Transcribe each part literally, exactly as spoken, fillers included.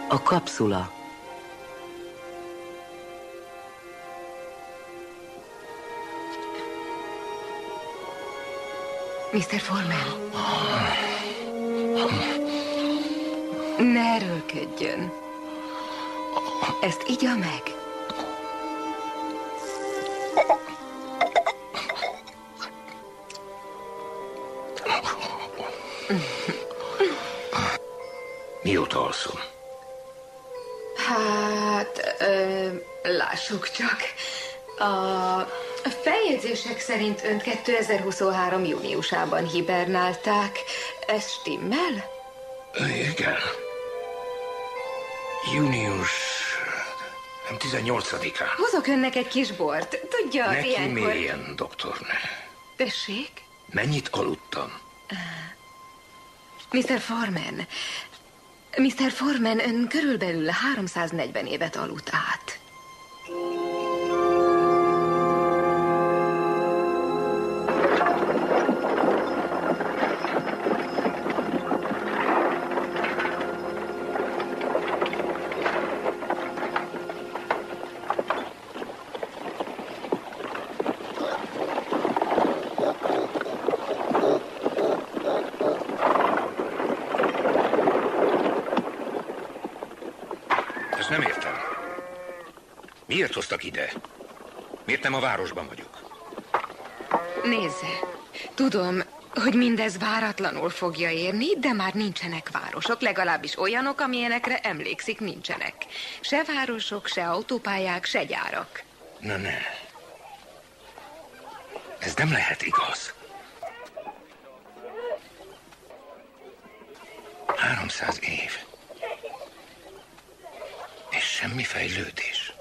A kapszula. miszter Foreman. Ne erőlködjön. Ezt igya meg. Mióta alszom? Hát, ö, lássuk csak. A feljegyzések szerint önt kétezer-huszonhárom júniusában hibernálták. Ez stimmel? Igen. Június... nem tizennyolcadikán. Hozok önnek egy kis bort. Tudja, Neki ilyenkor... mélyen, doktornő. Tessék? Mennyit aludtam? Uh, miszter Foreman, miszter Foreman, ön körülbelül háromszáznegyven évet aludt át. Nem értem. Miért hoztak ide? Miért nem a városban vagyok? Nézze, tudom, hogy mindez váratlanul fogja érni, de már nincsenek városok, legalábbis olyanok, amilyenekre emlékszik, nincsenek. Se városok, se autópályák, se gyárak. Na ne. Ez nem lehet igaz. Háromszáz év. És semmi fejlődés.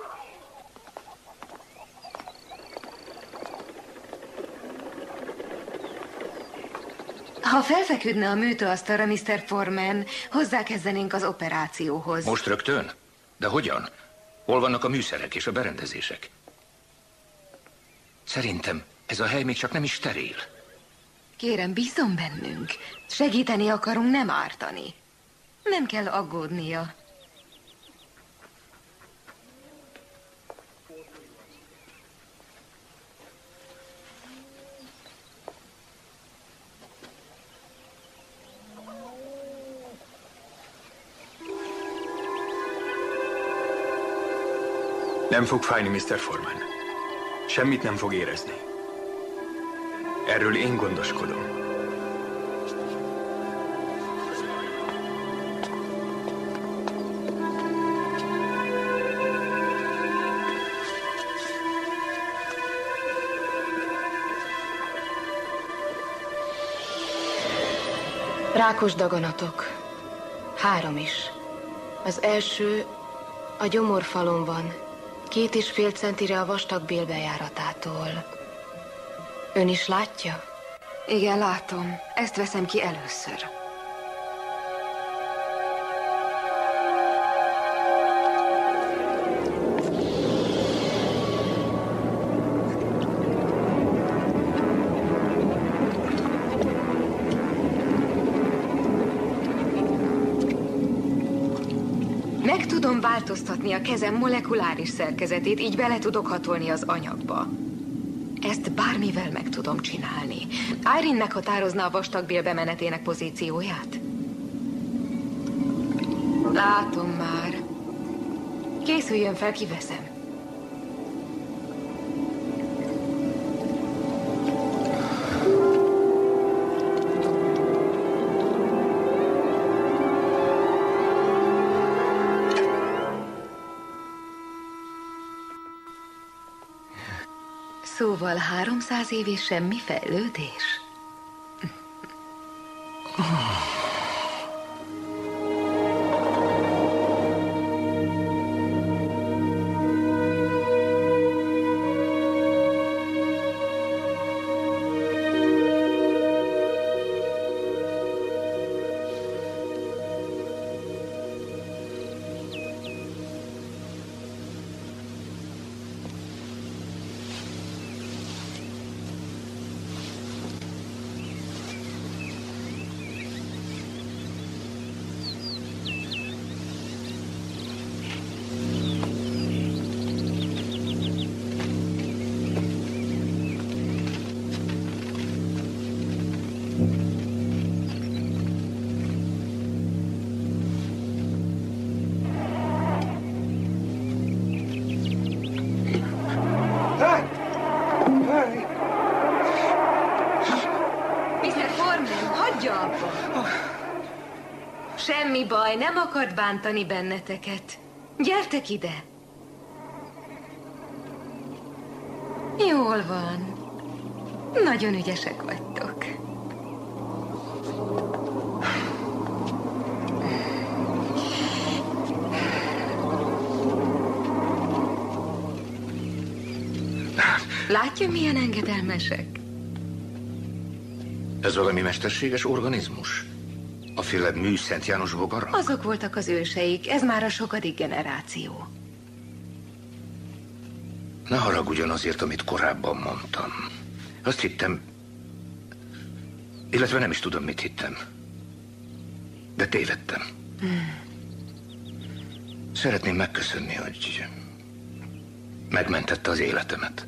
Ha felfeküdne a műtőasztalra, miszter Foreman, hozzákezdenénk az operációhoz. Most rögtön? De hogyan? Hol vannak a műszerek és a berendezések? Szerintem ez a hely még csak nem is steril. Kérem, bízzon bennünk. Segíteni akarunk, nem ártani. Nem kell aggódnia. Nem fog fájni, miszter Foreman. Semmit nem fog érezni. Erről én gondoskodom. Rákos daganatok. Három is. Az első a gyomorfalon van. Két és fél centire a vastag bél bejáratától. Ön is látja? Igen, látom. Ezt veszem ki először. Meg tudom változtatni a kezem molekuláris szerkezetét, így bele tudok hatolni az anyagba. Ezt bármivel meg tudom csinálni. Irene meghatározna a vastagbél bemenetének pozícióját? Látom már. Készüljön fel, kiveszem. Szóval háromszáz év és semmi fejlődés? Apa. Semmi baj, nem akart bántani benneteket. Gyertek ide. Jól van. Nagyon ügyesek vagytok. Látja, milyen engedelmesek? Ez valami mesterséges organizmus? A féle mű Szent János bogarak? Azok voltak az őseik, ez már a sokadik generáció. Ne haragudjon azért, amit korábban mondtam. Azt hittem, illetve nem is tudom, mit hittem. De tévedtem. Hmm. Szeretném megköszönni, hogy megmentette az életemet.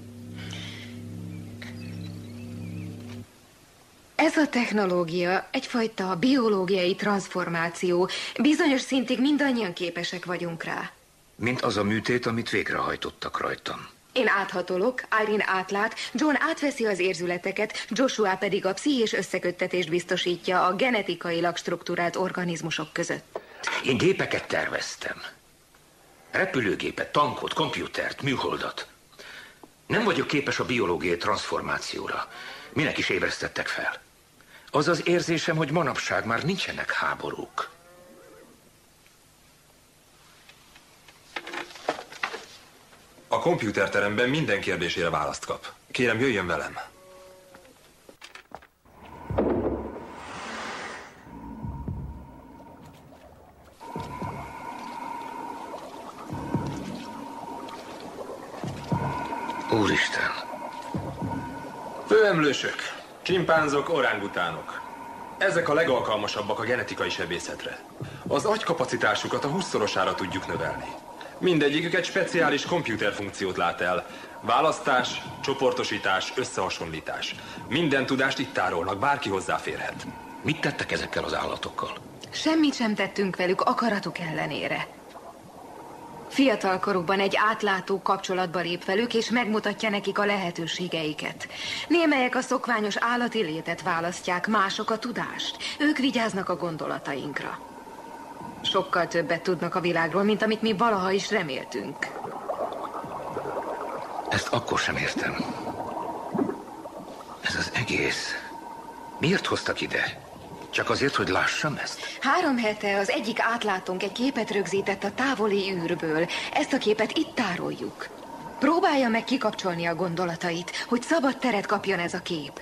Ez a technológia egyfajta biológiai transformáció. Bizonyos szintig mindannyian képesek vagyunk rá. Mint az a műtét, amit végrehajtottak rajtam. Én áthatolok, Irene átlát, John átveszi az érzületeket, Joshua pedig a pszichés összeköttetést biztosítja a genetikailag strukturált organizmusok között. Én gépeket terveztem. Repülőgépet, tankot, komputert, műholdat. Nem vagyok képes a biológiai transformációra. Minek is ébresztettek fel? Az az érzésem, hogy manapság már nincsenek háborúk. A kompjúterteremben minden kérdésére választ kap. Kérem, jöjjön velem. Úristen! Főemlősök, csimpánzok, orángutánok. Ezek a legalkalmasabbak a genetikai sebészetre. Az agykapacitásukat a hússzorosára tudjuk növelni. Mindegyikük egy speciális kompjúterfunkciót lát el. Választás, csoportosítás, összehasonlítás. Minden tudást itt tárolnak, bárki hozzáférhet. Mit tettek ezekkel az állatokkal? Semmit sem tettünk velük akaratuk ellenére. Fiatalkorukban egy átlátó kapcsolatba lép velük, és megmutatja nekik a lehetőségeiket. Némelyek a szokványos állati létet választják, mások a tudást. Ők vigyáznak a gondolatainkra. Sokkal többet tudnak a világról, mint amit mi valaha is reméltünk. Ezt akkor sem értem. Ez az egész. Miért hoztak ide? Csak azért, hogy lássam ezt? Három hete az egyik átlátónk egy képet rögzített a távoli űrből. Ezt a képet itt tároljuk. Próbálja meg kikapcsolni a gondolatait, hogy szabad teret kapjon ez a kép.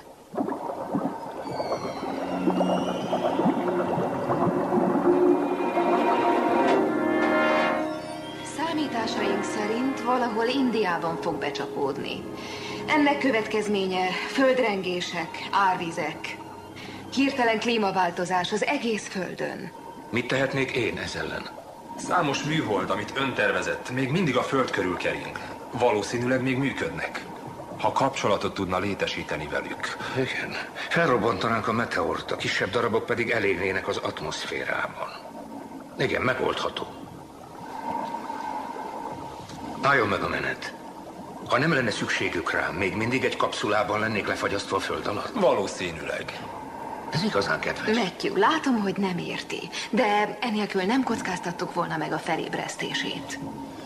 Számításaink szerint valahol Indiában fog becsapódni. Ennek következménye földrengések, árvizek, hirtelen klímaváltozás az egész Földön. Mit tehetnék én ez ellen? Számos műhold, amit ön tervezett, még mindig a Föld körül kering. Valószínűleg még működnek. Ha kapcsolatot tudna létesíteni velük. Igen. Felrobbantanánk a meteort, a kisebb darabok pedig elégnének az atmoszférában. Igen, megoldható. Álljon meg a menet. Ha nem lenne szükségük rám, még mindig egy kapszulában lennék lefagyasztva a föld alatt? Valószínűleg. Ez igazán kedves. Matthew, látom, hogy nem érti, de enélkül nem kockáztattuk volna meg a felébresztését.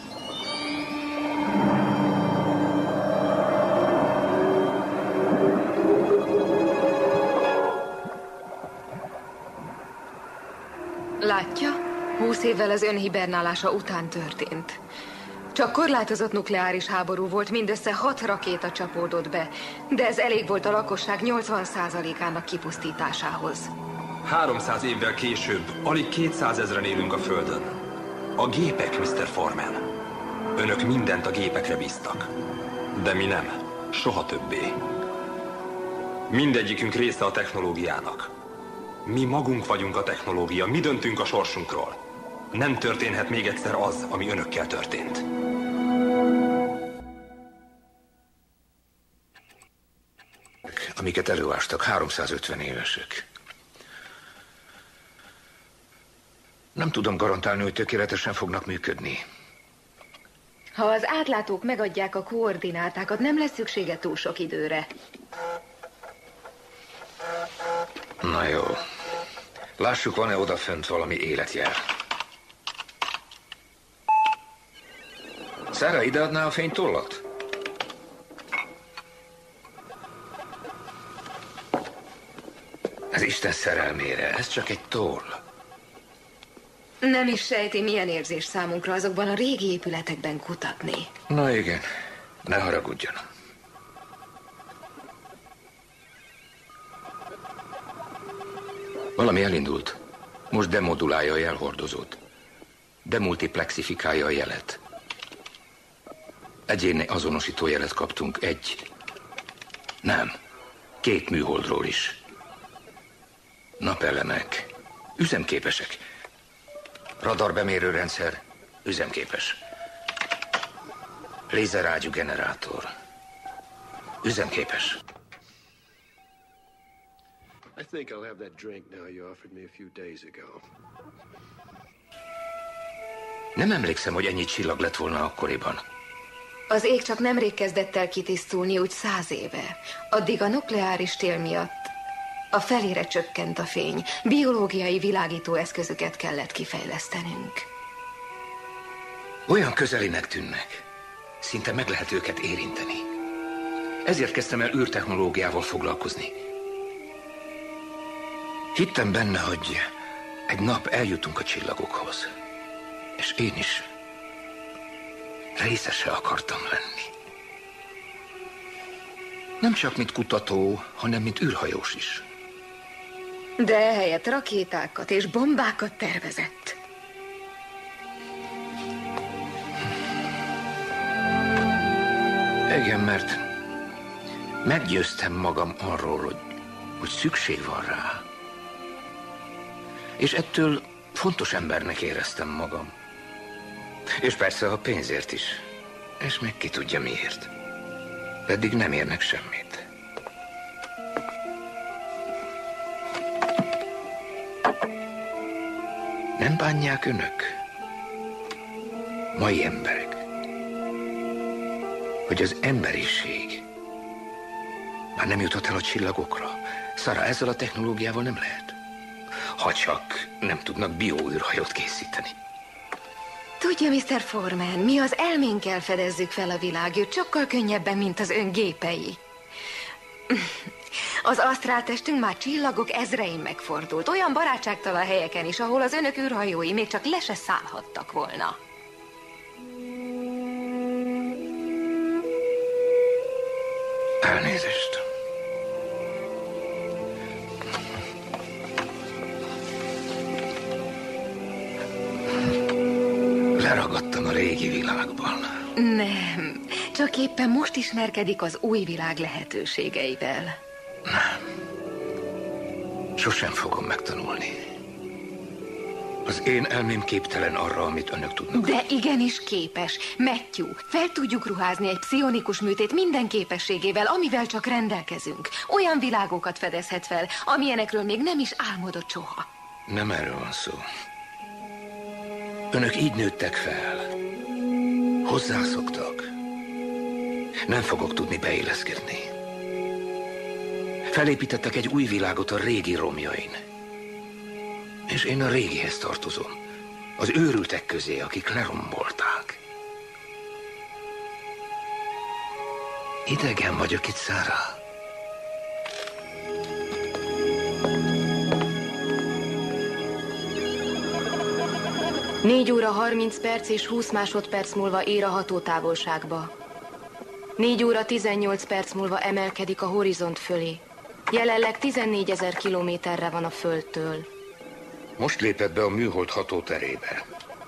Látja? Húsz évvel az önhibernálása után történt. Csak korlátozott nukleáris háború volt, mindössze hat rakéta csapódott be, de ez elég volt a lakosság nyolcvan százalékának kipusztításához. háromszáz évvel később alig kétszázezren élünk a Földön. A gépek, miszter Foreman. Önök mindent a gépekre bíztak. De mi nem. Soha többé. Mindegyikünk része a technológiának. Mi magunk vagyunk a technológia, mi döntünk a sorsunkról. Nem történhet még egyszer az, ami önökkel történt. Amiket előástak, háromszázötven évesek. Nem tudom garantálni, hogy tökéletesen fognak működni. Ha az átlátók megadják a koordinátákat, nem lesz szüksége túl sok időre. Na jó. Lássuk, van-e odafönt valami életjel. Sarah, ideadná a fénytollat? Az Isten szerelmére, ez csak egy toll. Nem is sejti, milyen érzés számunkra azokban a régi épületekben kutatni. Na igen, ne haragudjon. Valami elindult. Most demodulálja a jelhordozót. Demultiplexifikálja a jelet. Egyéni azonosító jelet kaptunk egy... Nem. Két műholdról is. Napelemek. Üzemképesek. Radarbemérőrendszer. Üzemképes. Lézerágyú generátor. Üzemképes. I think I'll have that drink now you offered me a few days ago. Nem emlékszem, hogy ennyi csillag lett volna akkoriban. Az ég csak nemrég kezdett el kitisztulni, úgy száz éve. Addig a nukleáris tél miatt a felére csökkent a fény. Biológiai világító eszközöket kellett kifejlesztenünk. Olyan közelinek tűnnek. Szinte meg lehet őket érinteni. Ezért kezdtem el űrtechnológiával foglalkozni. Hittem benne, hogy egy nap eljutunk a csillagokhoz. És én is részese akartam lenni. Nem csak mint kutató, hanem mint űrhajós is. De ehelyett rakétákat és bombákat tervezett. Igen, mert meggyőztem magam arról, hogy, hogy szükség van rá. És ettől fontos embernek éreztem magam. És persze a pénzért is. És meg ki tudja miért. Pedig nem érnek semmit. Nem bánják önök, mai emberek, hogy az emberiség már nem jutott el a csillagokra? Sarah, ezzel a technológiával nem lehet. Ha csak nem tudnak bioűrhajót készíteni. Tudja, miszter Foreman, mi az elménkkel fedezzük fel a világot, sokkal könnyebben, mint az ön gépei. Az asztráltestünk már csillagok ezrein megfordult, olyan barátságtalan helyeken is, ahol az önök űrhajói még csak le se szállhattak volna. Elnézést. Leragadtam a régi világban. Nem, csak éppen most ismerkedik az új világ lehetőségeivel. Nem. Sosem fogom megtanulni. Az én elmém képtelen arra, amit önök tudnak. De igenis képes. Matthew, fel tudjuk ruházni egy pszionikus műtét minden képességével, amivel csak rendelkezünk. Olyan világokat fedezhet fel, amilyenekről még nem is álmodott soha. Nem erről van szó. Önök így nőttek fel. Hozzászoktak. Nem fogok tudni beilleszkedni. Felépítettek egy új világot a régi romjain. És én a régihez tartozom. Az őrültek közé, akik lerombolták. Idegen vagyok itt, Sarah. Négy óra harminc perc és húsz másodperc múlva ér a hatótávolságba. Négy óra tizennyolc perc múlva emelkedik a horizont fölé. Jelenleg tizennégyezer kilométerre van a Földtől. Most lépett be a műhold hatóterébe.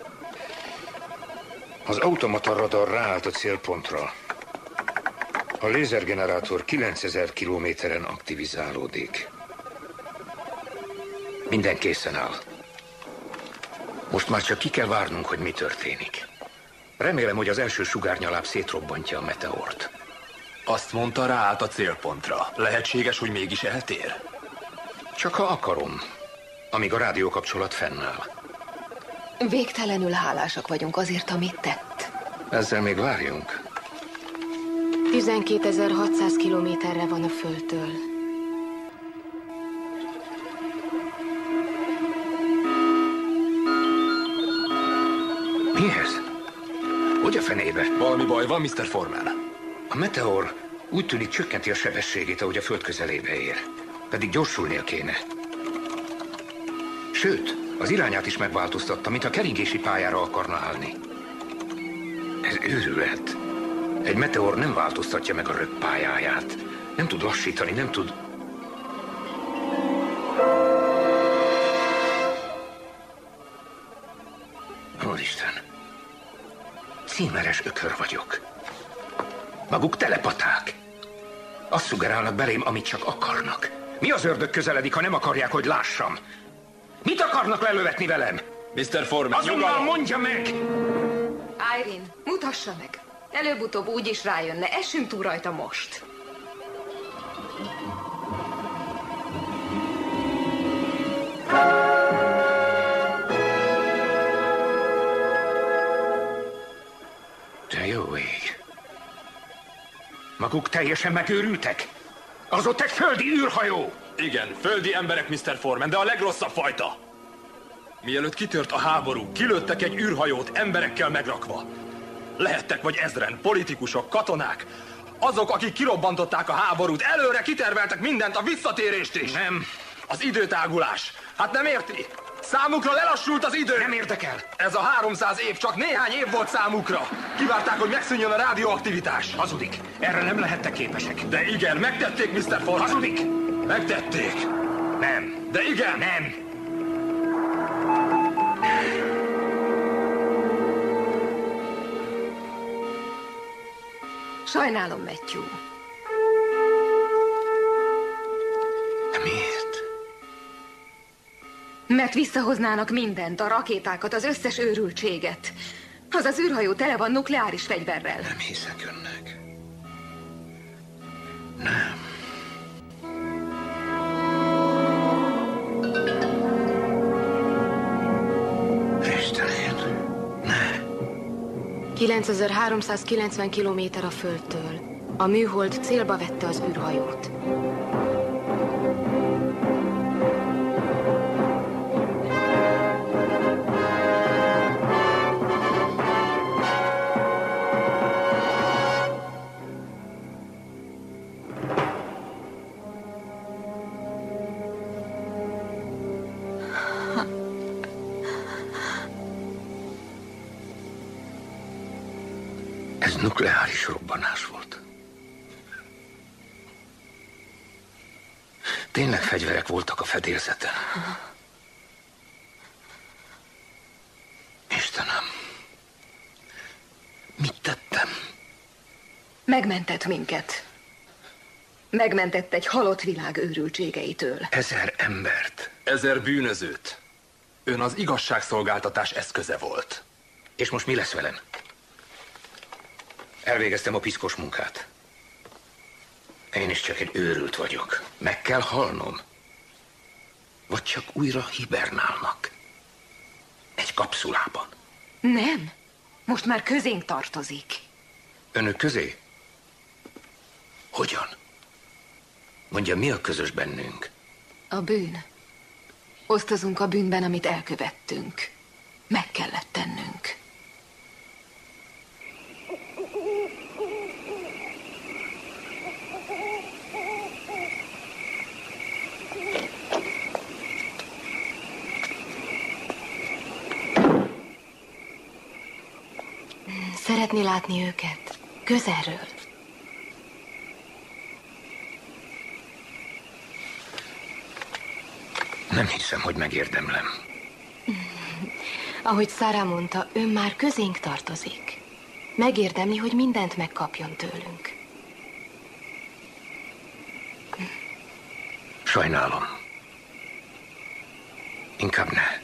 Az automata radar ráállt a célpontra. A lézergenerátor kilencezer kilométeren aktivizálódik. Minden készen áll. Most már csak ki kell várnunk, hogy mi történik. Remélem, hogy az első sugárnyaláb szétrobbantja a meteort. Azt mondta, ráállt a célpontra. Lehetséges, hogy mégis eltér? Csak ha akarom, amíg a rádiókapcsolat fennáll. Végtelenül hálásak vagyunk azért, amit tett. Ezzel még várjunk. tizenkétezer-hatszáz kilométerre van a Földtől. Hogy a fenébe? Valami baj van, miszter Foreman? A meteor úgy tűnik csökkenti a sebességét, ahogy a föld közelébe ér. Pedig gyorsulnia kéne. Sőt, az irányát is megváltoztatta, mintha keringési pályára akarna állni. Ez őrület. Egy meteor nem változtatja meg a röppályáját. Nem tud lassítani, nem tud... Úristen! Címeres ökör vagyok. Maguk telepaták. Azt szugerálnak belém, amit csak akarnak. Mi az ördög közeledik, ha nem akarják, hogy lássam? Mit akarnak lelövetni velem? miszter Foreman, Azonnal nyugalom! mondja meg! Irene, mutassa meg. Előbb-utóbb úgy is rájönne. Essünk túl rajta most. De jó ég. Maguk teljesen megőrültek? Az ott egy földi űrhajó! Igen, földi emberek, miszter Foreman, de a legrosszabb fajta. Mielőtt kitört a háború, kilőttek egy űrhajót emberekkel megrakva. Lehettek vagy ezren, politikusok, katonák. Azok, akik kirobbantották a háborút, előre kiterveltek mindent, a visszatérést is. Nem. Az időtágulás. Hát nem érti? Számukra lelassult az idő. Nem érdekel. Ez a háromszáz év csak néhány év volt számukra. Kivárták, hogy megszűnjön a rádióaktivitás. Hazudik. Erre nem lehettek képesek. De igen, megtették, miszter Foreman. Hazudik. Megtették. Nem. De igen. Nem. Sajnálom, Matthew. De miért? Mert visszahoznának mindent, a rakétákat, az összes őrültséget. Az az űrhajó tele van nukleáris fegyverrel. Nem hiszek önnek. Nem. Istenem, ne. kilencezer-háromszázkilencven kilométer a Földtől. A műhold célba vette az űrhajót. Ez nukleáris robbanás volt. Tényleg fegyverek voltak a fedélzeten. Istenem, mit tettem? Megmentett minket. Megmentett egy halott világ őrültségeitől. Ezer embert. Ezer bűnözőt. Ön az igazságszolgáltatás eszköze volt. És most mi lesz velem? Elvégeztem a piszkos munkát. Én is csak egy őrült vagyok. Meg kell halnom. Vagy csak újra hibernálnak. Egy kapszulában. Nem. Most már közénk tartozik. Önök közé? Hogyan? Mondja, mi a közös bennünk? A bűn. Osztozunk a bűnben, amit elkövettünk. Meg kellett tennünk. Szeretné látni őket? Közelről. Nem hiszem, hogy megérdemlem. Ahogy Sarah mondta, ön már közénk tartozik. Megérdemli, hogy mindent megkapjon tőlünk. Sajnálom. Inkább ne.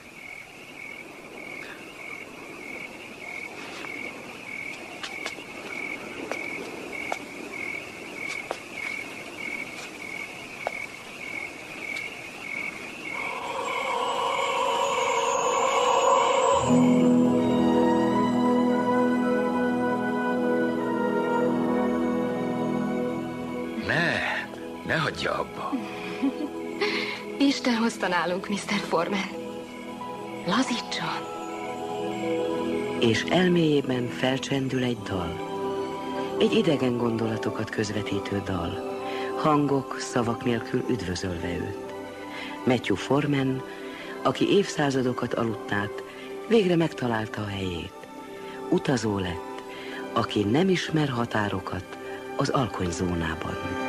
Ne, ne hagyja abba. Isten hozta nálunk, miszter Foreman. Lazítson. és elméjében felcsendül egy dal. Egy idegen gondolatokat közvetítő dal, hangok, szavak nélkül üdvözölve őt. Matthew Foreman, aki évszázadokat aludt át, végre megtalálta a helyét. Utazó lett, aki nem ismer határokat az alkonyzónában.